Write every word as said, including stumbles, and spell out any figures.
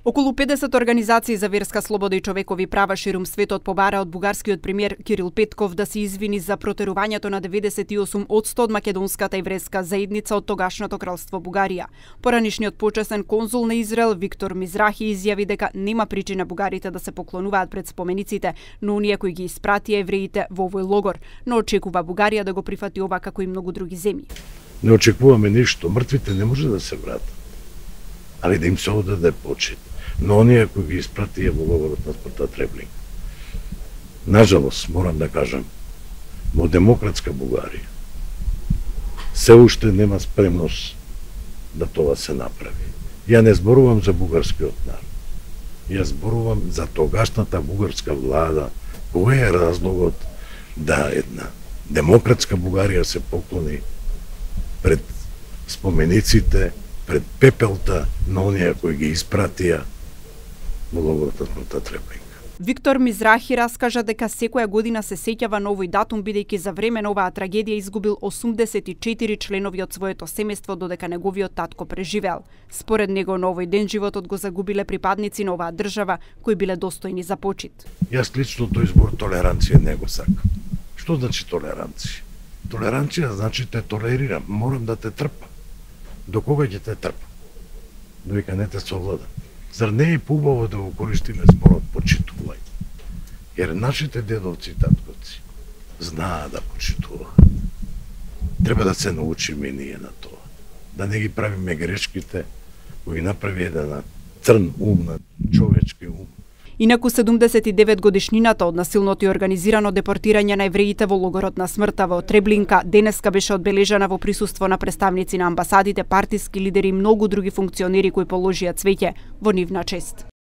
Околу педесет организации за верска слобода и човекови права ширум светот побара од бугарскиот премиер Кирил Петков да се извини за протерувањето на деветдесет и осум одсто од македонската еврејска заедница од тогашното кралство Бугарија. Поранишниот почесен конзул на Израел Виктор Мизрахи изјави дека нема причина бугарите да се поклонуваат пред спомениците на оние кои ги испратија евреите во овој логор, но очекува Бугарија да го прифати ова како и многу други земји. Не очекуваме ништо, мртвите не може да се вратат, али да им се одаде почит. Но оние кои ги испратија во логорот на смртта Треблинка. Нажалост, морам да кажам, во демократска Бугарија се уште нема спремност да тоа се направи. Ја не зборувам за бугарскиот народ. Ја зборувам за тогашната бугарска влада, кој е разлогот да една демократска Бугарија се поклони пред спомениците, пред пепелта на оние кои ги испратија во логорот на смртта Треблинка. Виктор Мизрахи раскажа дека секоја година се сеќава на овој датум бидејќи за време на оваа трагедија изгубил осумдесет и четири членови од своето семејство додека неговиот татко преживеал. Според него на овој ден животот го загубиле припадници на оваа држава кои биле достојни за почит. Јас лично тој збор толеранција не го сакам. Што значи толеранција? Толеранција значи те толерирам, морам да те трпам. До кога ќе те трпам? Додека не те совладам. Зар не е поубаво да го користиме зборот почитување? Jer нашите дедовци и таткоци знаат да почитуваат. Треба да се научиме и ние на тоа. Да не ги правиме грешките кои направи еден црн ум на човечки ум. Инаку седумдесет и девет годишнината од насилното и организирано депортирање на евреите во логорот на смртта во Треблинка денеска беше одбележана во присуство на представници на амбасадите, партиски лидери и многу други функционери кои положија цвеќе во нивна чест.